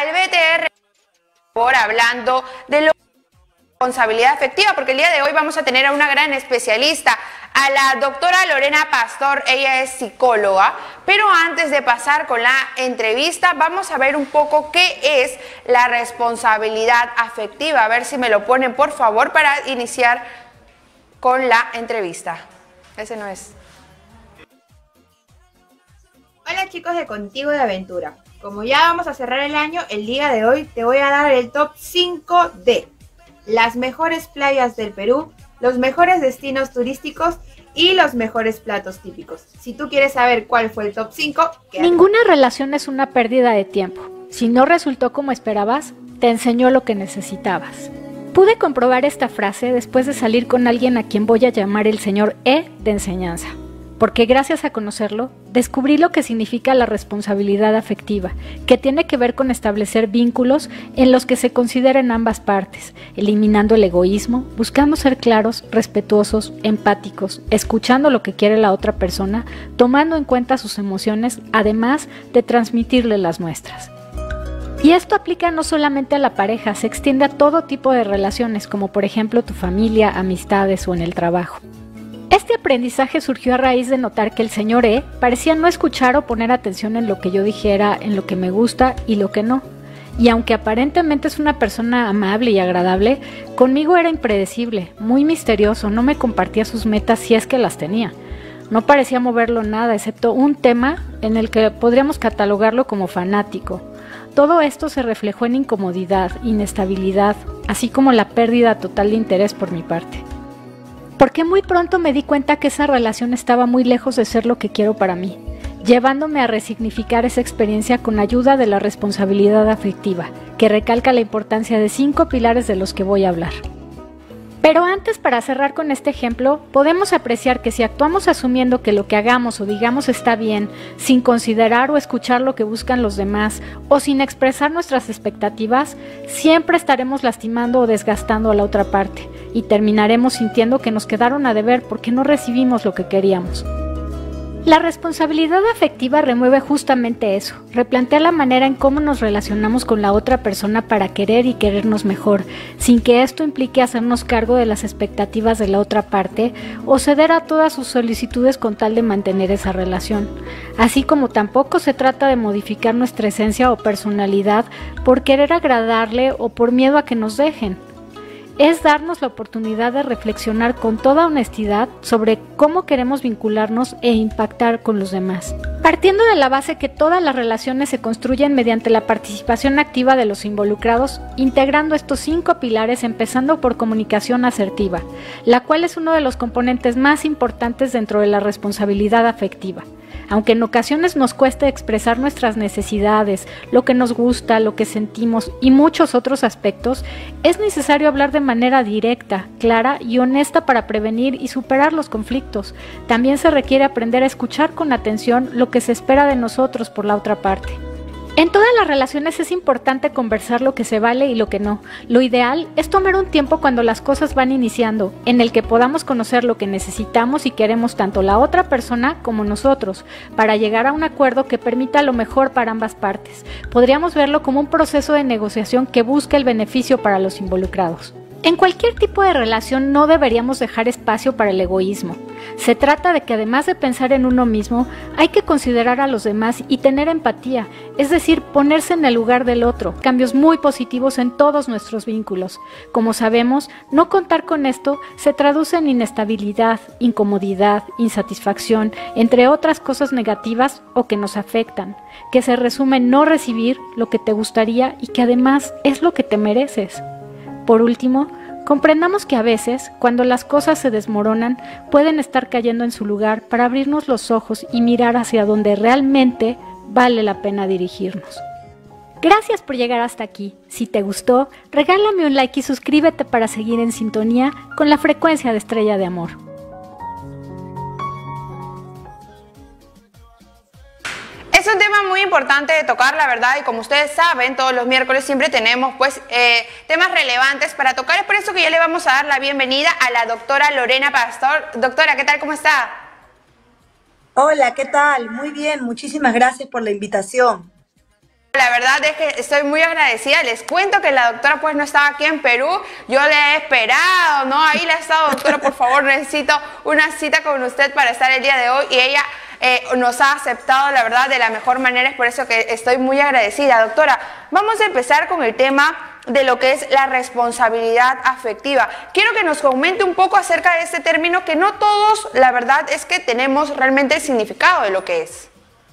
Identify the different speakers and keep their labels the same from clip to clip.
Speaker 1: al BTR por hablando de la responsabilidad afectiva, porque el día de hoy vamos a tener a una gran especialista, a la doctora Lorena Pastor. Ella es psicóloga, pero antes de pasar con la entrevista vamos a ver un poco qué es la responsabilidad afectiva. A ver si me lo ponen por favor para iniciar con la entrevista. Ese no es.
Speaker 2: Hola chicos de Contigo de Aventura. Como ya vamos a cerrar el año, el día de hoy te voy a dar el top 5 de las mejores playas del Perú, los mejores destinos turísticos y los mejores platos típicos. Si tú quieres saber cuál fue el top 5,
Speaker 3: ninguna relación es una pérdida de tiempo. Si no resultó como esperabas, te enseñó lo que necesitabas. Pude comprobar esta frase después de salir con alguien a quien voy a llamar el señor E de enseñanza. Porque gracias a conocerlo, descubrí lo que significa la responsabilidad afectiva, que tiene que ver con establecer vínculos en los que se consideren ambas partes, eliminando el egoísmo, buscando ser claros, respetuosos, empáticos, escuchando lo que quiere la otra persona, tomando en cuenta sus emociones, además de transmitirle las nuestras. Y esto aplica no solamente a la pareja, se extiende a todo tipo de relaciones, como por ejemplo tu familia, amistades o en el trabajo. Este aprendizaje surgió a raíz de notar que el señor E parecía no escuchar o poner atención en lo que yo dijera, en lo que me gusta y lo que no. Y aunque aparentemente es una persona amable y agradable, conmigo era impredecible, muy misterioso, no me compartía sus metas si es que las tenía. No parecía moverlo nada, excepto un tema en el que podríamos catalogarlo como fanático. Todo esto se reflejó en incomodidad, inestabilidad, así como la pérdida total de interés por mi parte. Porque muy pronto me di cuenta que esa relación estaba muy lejos de ser lo que quiero para mí, llevándome a resignificar esa experiencia con ayuda de la responsabilidad afectiva, que recalca la importancia de 5 pilares de los que voy a hablar. Pero antes, para cerrar con este ejemplo, podemos apreciar que si actuamos asumiendo que lo que hagamos o digamos está bien, sin considerar o escuchar lo que buscan los demás, o sin expresar nuestras expectativas, siempre estaremos lastimando o desgastando a la otra parte, y terminaremos sintiendo que nos quedaron a deber porque no recibimos lo que queríamos. La responsabilidad afectiva remueve justamente eso, replantea la manera en cómo nos relacionamos con la otra persona para querer y querernos mejor, sin que esto implique hacernos cargo de las expectativas de la otra parte o ceder a todas sus solicitudes con tal de mantener esa relación. Así como tampoco se trata de modificar nuestra esencia o personalidad por querer agradarle o por miedo a que nos dejen. Es darnos la oportunidad de reflexionar con toda honestidad sobre cómo queremos vincularnos e impactar con los demás. Partiendo de la base que todas las relaciones se construyen mediante la participación activa de los involucrados, integrando estos 5 pilares empezando por comunicación asertiva, la cual es uno de los componentes más importantes dentro de la responsabilidad afectiva. Aunque en ocasiones nos cueste expresar nuestras necesidades, lo que nos gusta, lo que sentimos y muchos otros aspectos, es necesario hablar de manera directa, clara y honesta para prevenir y superar los conflictos. También se requiere aprender a escuchar con atención lo que se espera de nosotros por la otra parte. En todas las relaciones es importante conversar lo que se vale y lo que no. Lo ideal es tomar un tiempo cuando las cosas van iniciando, en el que podamos conocer lo que necesitamos y queremos tanto la otra persona como nosotros, para llegar a un acuerdo que permita lo mejor para ambas partes. Podríamos verlo como un proceso de negociación que busca el beneficio para los involucrados. En cualquier tipo de relación no deberíamos dejar espacio para el egoísmo. Se trata de que además de pensar en uno mismo, hay que considerar a los demás y tener empatía, es decir, ponerse en el lugar del otro. Cambios muy positivos en todos nuestros vínculos. Como sabemos, no contar con esto se traduce en inestabilidad, incomodidad, insatisfacción, entre otras cosas negativas o que nos afectan, que se resume en no recibir lo que te gustaría y que además es lo que te mereces. Por último, comprendamos que a veces, cuando las cosas se desmoronan, pueden estar cayendo en su lugar para abrirnos los ojos y mirar hacia donde realmente vale la pena dirigirnos. Gracias por llegar hasta aquí. Si te gustó, regálame un like y suscríbete para seguir en sintonía con la frecuencia de Estrella de Amor.
Speaker 1: Es un tema muy importante de tocar, la verdad, y como ustedes saben, todos los miércoles siempre tenemos temas relevantes para tocar. Es por eso que ya le vamos a dar la bienvenida a la doctora Lorena Pastor. Doctora, ¿qué tal? ¿Cómo está?
Speaker 4: Hola, ¿qué tal? Muy bien, muchísimas gracias por la invitación.
Speaker 1: La verdad es que estoy muy agradecida. Les cuento que la doctora pues no estaba aquí en Perú. Yo le he esperado, ¿no? Ahí la he estado, doctora, por favor, necesito una cita con usted para estar el día de hoy. Y ella nos ha aceptado, la verdad, de la mejor manera. Es por eso que estoy muy agradecida. Doctora, vamos a empezar con el tema de lo que es la responsabilidad afectiva. Quiero que nos comente un poco acerca de este término que no todos, la verdad, es que tenemos realmente el significado de lo que es.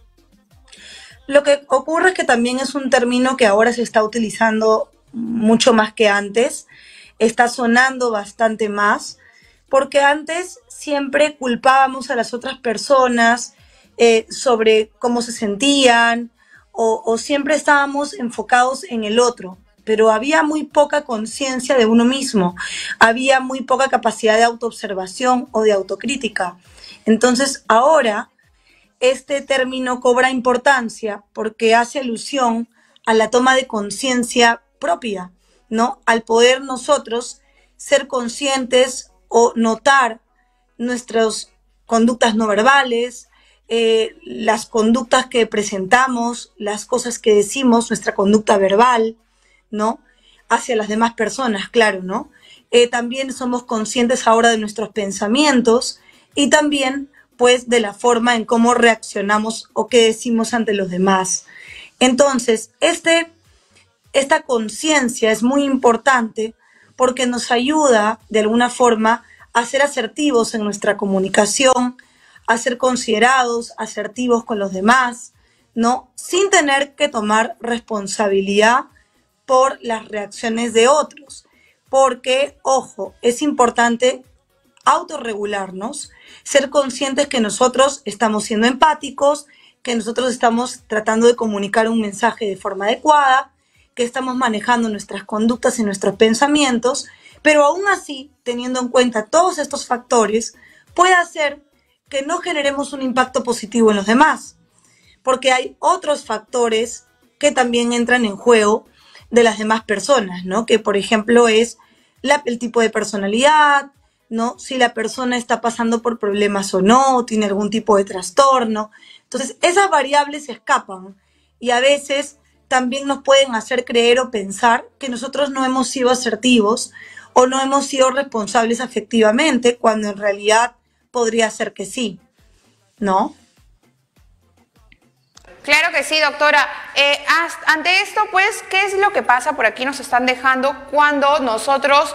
Speaker 4: Lo que ocurre es que también es un término que ahora se está utilizando mucho más que antes, está sonando bastante más, porque antes siempre culpábamos a las otras personas sobre cómo se sentían o siempre estábamos enfocados en el otro, pero había muy poca conciencia de uno mismo, había muy poca capacidad de autoobservación o de autocrítica. Entonces ahora este término cobra importancia porque hace alusión a la toma de conciencia propia, ¿no? Al poder nosotros ser conscientes o notar nuestras conductas no verbales, las conductas que presentamos, las cosas que decimos, nuestra conducta verbal, ¿no? Hacia las demás personas, claro, ¿no? También somos conscientes ahora de nuestros pensamientos y también pues de la forma en cómo reaccionamos o qué decimos ante los demás. Entonces, esta conciencia es muy importante porque nos ayuda de alguna forma a ser asertivos en nuestra comunicación, a ser considerados, asertivos con los demás, ¿no? Sin tener que tomar responsabilidad por las reacciones de otros. Porque, ojo, es importante autorregularnos, ser conscientes que nosotros estamos siendo empáticos, que nosotros estamos tratando de comunicar un mensaje de forma adecuada, que estamos manejando nuestras conductas y nuestros pensamientos, pero aún así, teniendo en cuenta todos estos factores, puede hacer que no generemos un impacto positivo en los demás, porque hay otros factores que también entran en juego de las demás personas, ¿no? Que por ejemplo es el tipo de personalidad, ¿no? Si la persona está pasando por problemas o no, tiene algún tipo de trastorno. Entonces, esas variables se escapan y a veces también nos pueden hacer creer o pensar que nosotros no hemos sido asertivos o no hemos sido responsables afectivamente, cuando en realidad podría ser que sí, ¿no?
Speaker 1: Claro que sí, doctora. Ante esto, pues, ¿qué es lo que pasa? Por aquí nos están dejando cuando nosotros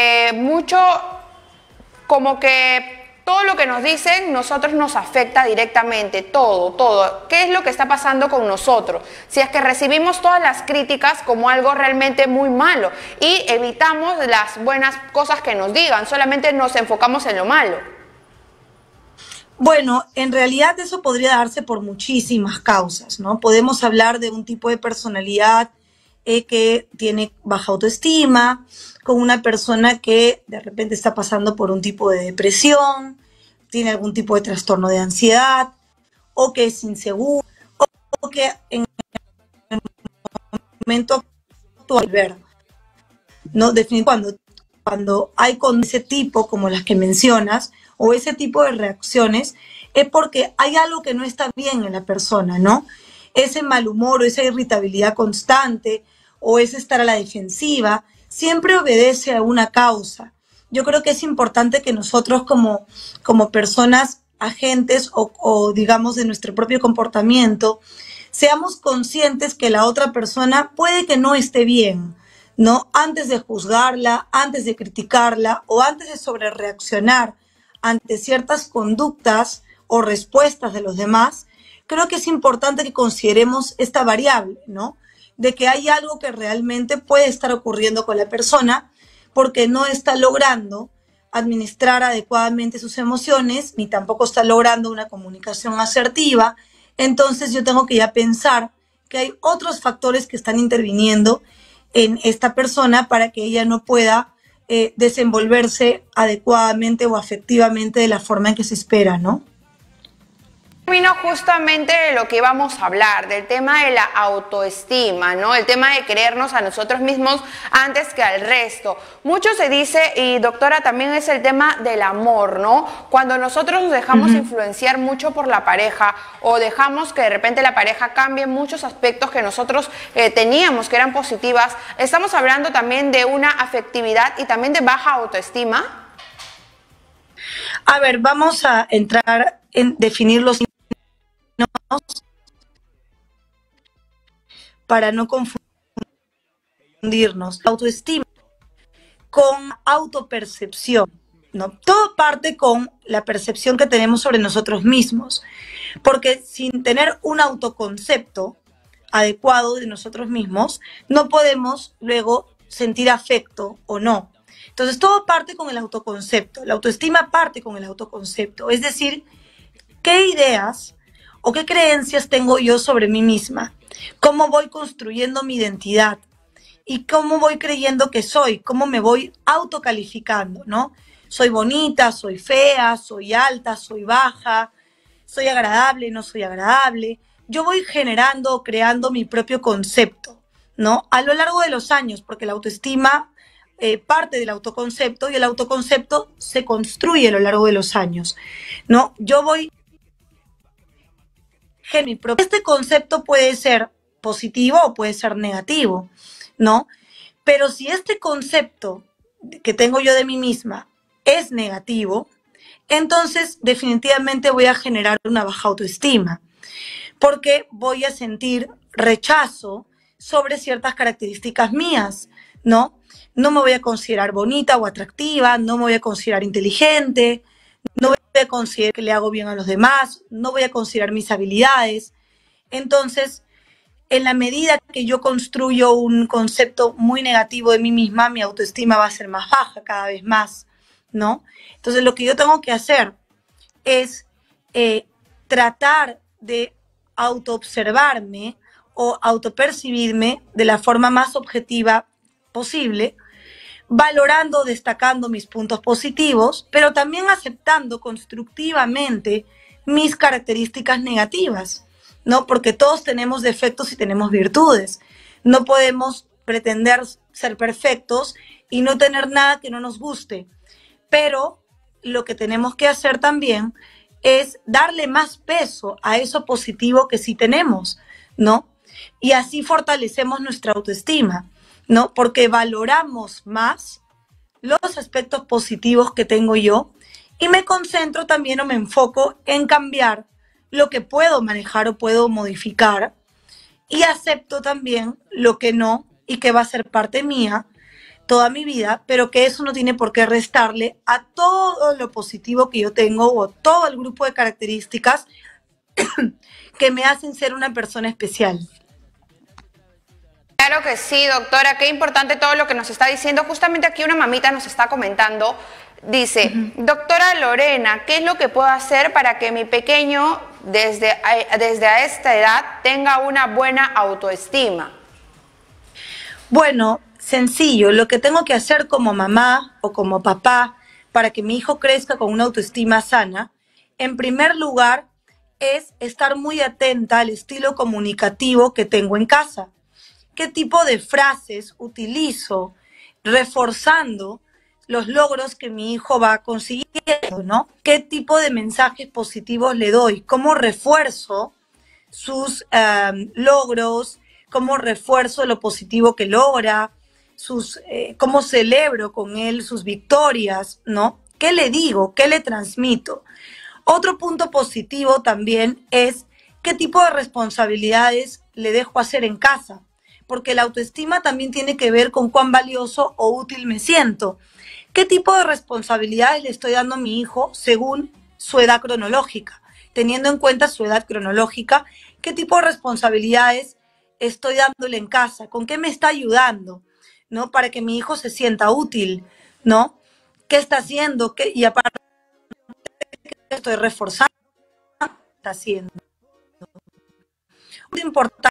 Speaker 1: como que todo lo que nos dicen, nosotros nos afecta directamente, todo. ¿Qué es lo que está pasando con nosotros? Si es que recibimos todas las críticas como algo realmente muy malo y evitamos las buenas cosas que nos digan, solamente nos enfocamos en lo malo.
Speaker 4: Bueno, en realidad eso podría darse por muchísimas causas, ¿no? Podemos hablar de un tipo de personalidad que tiene baja autoestima, con una persona que de repente está pasando por un tipo de depresión, tiene algún tipo de trastorno de ansiedad, o que es inseguro, o que en el momento actual, ¿no? Definitivamente cuando hay con ese tipo, como las que mencionas, o ese tipo de reacciones, es porque hay algo que no está bien en la persona, ¿no? Ese mal humor o esa irritabilidad constante o ese estar a la defensiva, siempre obedece a una causa. Yo creo que es importante que nosotros como personas agentes o digamos de nuestro propio comportamiento, seamos conscientes que la otra persona puede que no esté bien, ¿no? Antes de juzgarla, antes de criticarla o antes de sobrereaccionar ante ciertas conductas o respuestas de los demás, creo que es importante que consideremos esta variable, ¿no? De que hay algo que realmente puede estar ocurriendo con la persona porque no está logrando administrar adecuadamente sus emociones, ni tampoco está logrando una comunicación asertiva. Entonces yo tengo que ya pensar que hay otros factores que están interviniendo en esta persona para que ella no pueda desenvolverse adecuadamente o afectivamente de la forma en que se espera, ¿no?
Speaker 1: Vino justamente de lo que íbamos a hablar, del tema de la autoestima, ¿no? El tema de querernos a nosotros mismos antes que al resto. Mucho se dice, y doctora, también es el tema del amor, ¿no? Cuando nosotros nos dejamos influenciar mucho por la pareja o dejamos que de repente la pareja cambie muchos aspectos que nosotros teníamos que eran positivas, estamos hablando también de una afectividad y también de baja autoestima.
Speaker 4: A ver, vamos a entrar en definir los signos para no confundirnos. Autoestima con autopercepción, ¿no? Todo parte con la percepción que tenemos sobre nosotros mismos, porque sin tener un autoconcepto adecuado de nosotros mismos, no podemos luego sentir afecto o no. Entonces, todo parte con el autoconcepto. La autoestima parte con el autoconcepto. Es decir, ¿qué ideas o qué creencias tengo yo sobre mí misma? ¿Cómo voy construyendo mi identidad? ¿Y cómo voy creyendo que soy? ¿Cómo me voy autocalificando, no? Soy bonita, soy fea, soy alta, soy baja, soy agradable, no soy agradable. Yo voy generando, creando mi propio concepto, ¿no? A lo largo de los años, porque la autoestima parte del autoconcepto y el autoconcepto se construye a lo largo de los años, ¿no? Yo voy mi propio. Este concepto puede ser positivo o puede ser negativo, ¿no? Pero si este concepto que tengo yo de mí misma es negativo, entonces definitivamente voy a generar una baja autoestima, porque voy a sentir rechazo sobre ciertas características mías, ¿no? No me voy a considerar bonita o atractiva, no me voy a considerar inteligente, no voy a considerar que le hago bien a los demás, no voy a considerar mis habilidades. Entonces, en la medida que yo construyo un concepto muy negativo de mí misma, mi autoestima va a ser más baja cada vez más, ¿no? Entonces, lo que yo tengo que hacer es tratar de autoobservarme o autopercibirme de la forma más objetiva posible, valorando, destacando mis puntos positivos, pero también aceptando constructivamente mis características negativas, ¿no? Porque todos tenemos defectos y tenemos virtudes. No podemos pretender ser perfectos y no tener nada que no nos guste. Pero lo que tenemos que hacer también es darle más peso a eso positivo que sí tenemos, ¿no? Y así fortalecemos nuestra autoestima, ¿no? Porque valoramos más los aspectos positivos que tengo yo y me concentro también o me enfoco en cambiar lo que puedo manejar o puedo modificar y acepto también lo que no y que va a ser parte mía toda mi vida, pero que eso no tiene por qué restarle a todo lo positivo que yo tengo o todo el grupo de características que me hacen ser una persona especial.
Speaker 1: Claro que sí, doctora, qué importante todo lo que nos está diciendo. Justamente aquí una mamita nos está comentando, dice, doctora Lorena, ¿qué es lo que puedo hacer para que mi pequeño desde a esta edad tenga una buena autoestima?
Speaker 4: Bueno, sencillo, lo que tengo que hacer como mamá o como papá para que mi hijo crezca con una autoestima sana, en primer lugar, es estar muy atenta al estilo comunicativo que tengo en casa. ¿Qué tipo de frases utilizo reforzando los logros que mi hijo va consiguiendo, ¿no? ¿Qué tipo de mensajes positivos le doy? ¿Cómo refuerzo sus logros? ¿Cómo refuerzo lo positivo que logra? ¿Cómo celebro con él sus victorias, ¿no? ¿Qué le digo? ¿Qué le transmito? Otro punto positivo también es qué tipo de responsabilidades le dejo hacer en casa, porque la autoestima también tiene que ver con cuán valioso o útil me siento. ¿Qué tipo de responsabilidades le estoy dando a mi hijo según su edad cronológica? Teniendo en cuenta su edad cronológica, ¿qué tipo de responsabilidades estoy dándole en casa? ¿Con qué me está ayudando, ¿no? Para que mi hijo se sienta útil, ¿no? ¿Qué está haciendo? Y aparte, ¿qué estoy reforzando? ¿Qué está haciendo? Muy importante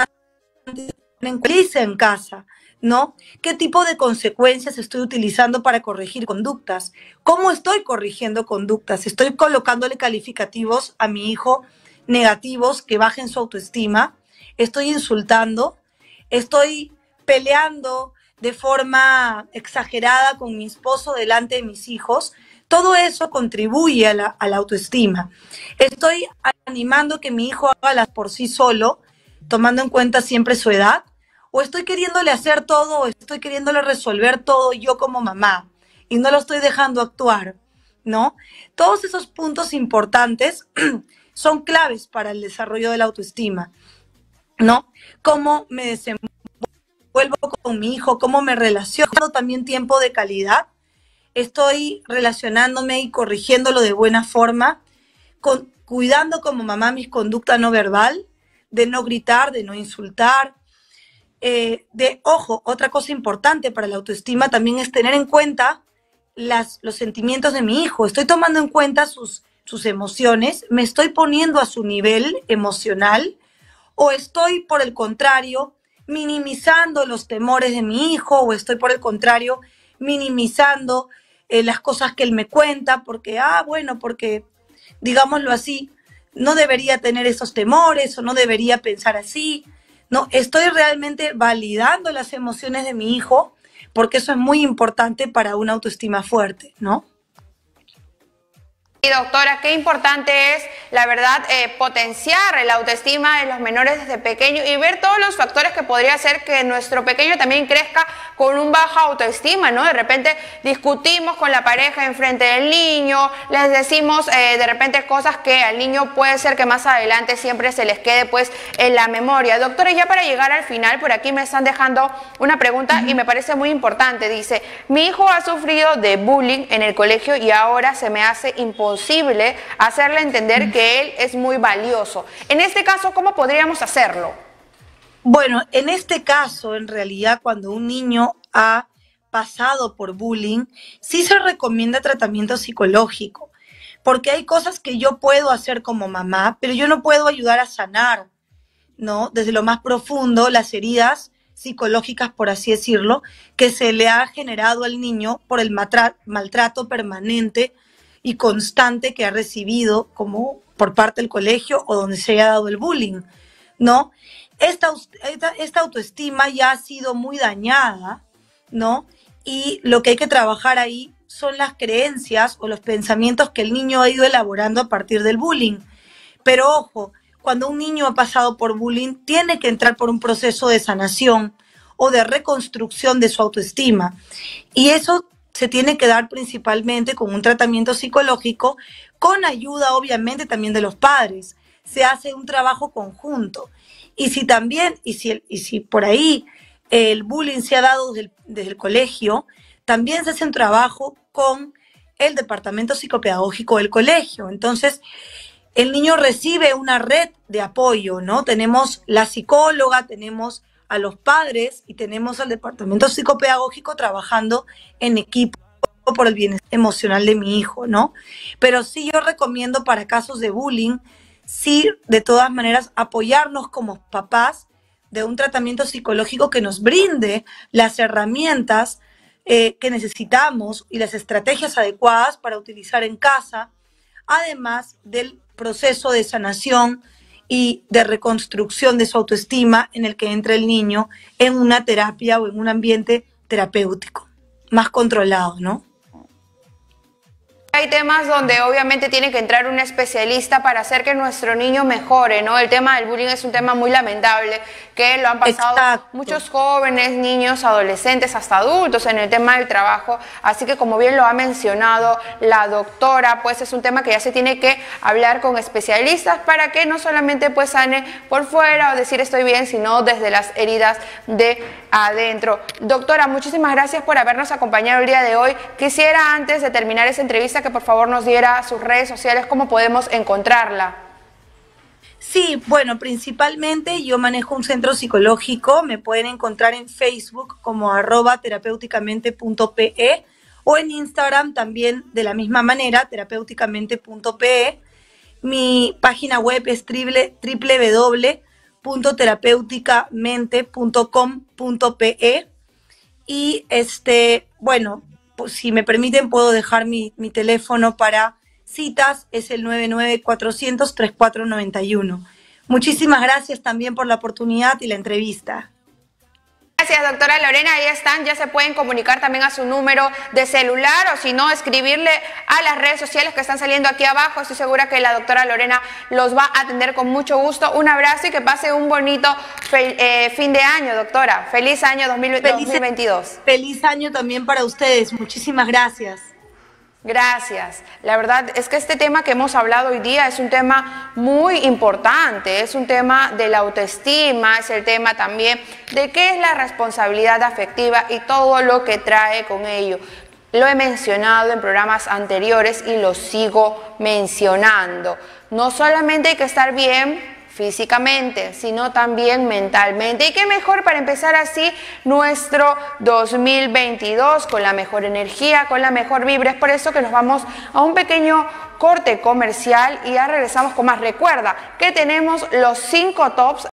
Speaker 4: en casa, ¿no? ¿Qué tipo de consecuencias estoy utilizando para corregir conductas? ¿Cómo estoy corrigiendo conductas? ¿Estoy colocándole calificativos a mi hijo negativos que bajen su autoestima, estoy insultando, estoy peleando de forma exagerada con mi esposo delante de mis hijos. Todo eso contribuye a la autoestima. Estoy animando que mi hijo haga las por sí solo, tomando en cuenta siempre su edad, o estoy queriéndole hacer todo, o estoy queriéndole resolver todo yo como mamá, y no lo estoy dejando actuar, ¿no? Todos esos puntos importantes son claves para el desarrollo de la autoestima, ¿no? Cómo me desenvuelvo con mi hijo, cómo me relaciono, también tiempo de calidad, estoy relacionándome y corrigiéndolo de buena forma, cuidando como mamá mis conductas no verbal, de no gritar, de no insultar. Ojo, otra cosa importante para la autoestima también es tener en cuenta los sentimientos de mi hijo. Estoy tomando en cuenta sus emociones, me estoy poniendo a su nivel emocional, o estoy, por el contrario, minimizando los temores de mi hijo, o estoy, por el contrario, minimizando las cosas que él me cuenta, porque, porque, digámoslo así, no debería tener esos temores o no debería pensar así. No, estoy realmente validando las emociones de mi hijo, porque eso es muy importante para una autoestima fuerte, ¿no?
Speaker 1: Y doctora, qué importante es, la verdad, potenciar la autoestima de los menores desde pequeños y ver todos los factores que podría hacer que nuestro pequeño también crezca con un baja autoestima, ¿no? De repente discutimos con la pareja enfrente del niño, les decimos de repente cosas que al niño puede ser que más adelante siempre se les quede pues en la memoria. Doctora, ya para llegar al final, por aquí me están dejando una pregunta y me parece muy importante. Dice, mi hijo ha sufrido de bullying en el colegio y ahora se me hace imposible hacerle entender que él es muy valioso. En este caso, ¿cómo podríamos hacerlo?
Speaker 4: Bueno, en este caso, en realidad, cuando un niño ha pasado por bullying, sí se recomienda tratamiento psicológico, porque hay cosas que yo puedo hacer como mamá, pero yo no puedo ayudar a sanar, ¿no? Desde lo más profundo, las heridas psicológicas, por así decirlo, que se le ha generado al niño por el maltrato permanente y constante que ha recibido como por parte del colegio o donde se haya dado el bullying, ¿no? Esta autoestima ya ha sido muy dañada, ¿no? Y lo que hay que trabajar ahí son las creencias o los pensamientos que el niño ha ido elaborando a partir del bullying. Pero ojo, cuando un niño ha pasado por bullying, tiene que entrar por un proceso de sanación o de reconstrucción de su autoestima. Y eso se tiene que dar principalmente con un tratamiento psicológico, con ayuda obviamente también de los padres. Se hace un trabajo conjunto. Y si por ahí el bullying se ha dado desde el colegio, también se hace un trabajo con el departamento psicopedagógico del colegio. Entonces, el niño recibe una red de apoyo, ¿no? Tenemos la psicóloga, tenemos a los padres y tenemos al departamento psicopedagógico trabajando en equipo por el bienestar emocional de mi hijo, ¿no? Pero sí yo recomiendo para casos de bullying, sí, de todas maneras, apoyarnos como papás de un tratamiento psicológico que nos brinde las herramientas que necesitamos y las estrategias adecuadas para utilizar en casa, además del proceso de sanación y de reconstrucción de su autoestima en el que entra el niño en una terapia o en un ambiente terapéutico, más controlado, ¿no?
Speaker 1: Hay temas donde obviamente tiene que entrar un especialista para hacer que nuestro niño mejore, ¿no? El tema del bullying es un tema muy lamentable, que lo han pasado
Speaker 4: Exacto.
Speaker 1: muchos jóvenes, niños, adolescentes, hasta adultos en el tema del trabajo. Así que como bien lo ha mencionado la doctora, pues es un tema que ya se tiene que hablar con especialistas para que no solamente pues sane por fuera o decir estoy bien, sino desde las heridas de adentro. Doctora, muchísimas gracias por habernos acompañado el día de hoy. Quisiera antes de terminar esa entrevista que por favor nos diera sus redes sociales, cómo podemos encontrarla.
Speaker 4: Sí, bueno, principalmente yo manejo un centro psicológico, me pueden encontrar en Facebook como @terapeuticamente.pe o en Instagram también de la misma manera, terapeuticamente.pe. Mi página web es www.terapeuticamente.com.pe y bueno, pues, si me permiten puedo dejar mi teléfono para Citas es el 99-400-3491. Muchísimas gracias también por la oportunidad y la entrevista.
Speaker 1: Gracias, doctora Lorena. Ahí están, ya se pueden comunicar también a su número de celular o si no, escribirle a las redes sociales que están saliendo aquí abajo. Estoy segura que la doctora Lorena los va a atender con mucho gusto. Un abrazo y que pase un bonito fin de año, doctora. Feliz año 2022.
Speaker 4: Feliz año también para ustedes. Muchísimas gracias.
Speaker 1: Gracias. La verdad es que este tema que hemos hablado hoy día es un tema muy importante, es un tema de la autoestima, es el tema también de qué es la responsabilidad afectiva y todo lo que trae con ello. Lo he mencionado en programas anteriores y lo sigo mencionando. No solamente hay que estar bien físicamente, sino también mentalmente. Y qué mejor para empezar así nuestro 2022 con la mejor energía, con la mejor vibra. Es por eso que nos vamos a un pequeño corte comercial y ya regresamos con más. Recuerda que tenemos los 5 tops